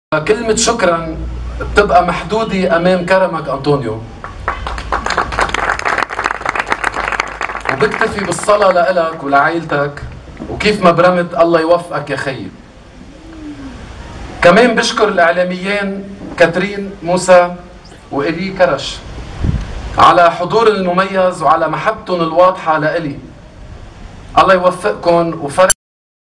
كلمة شكرا بتبقى محدودة أمام كرمك أنطونيو، وبكتفي بالصلاة لإلك ولعائلتك، وكيف ما برمت الله يوفقك يا خيي. كمان بشكر الإعلاميين كاترين موسى وإلي كرش على حضور المميز وعلى محبتهم الواضحة لإلي. الله يوفقكم وفرق